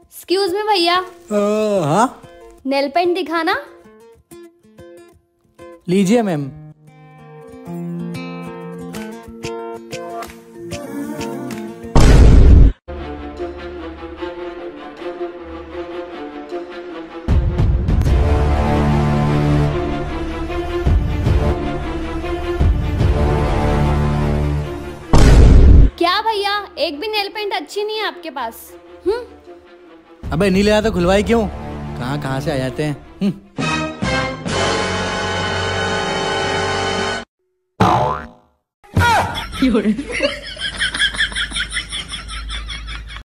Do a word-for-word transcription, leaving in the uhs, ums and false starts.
Excuse me भैया, हाँ nail paint दिखाना। लीजिए मैम। क्या भैया, एक भी नेल पेंट अच्छी नहीं है आपके पास? हम्म अबे नहीं ले तो खुलवाई क्यों? कहाँ कहाँ से आ जाते हैं। हम्म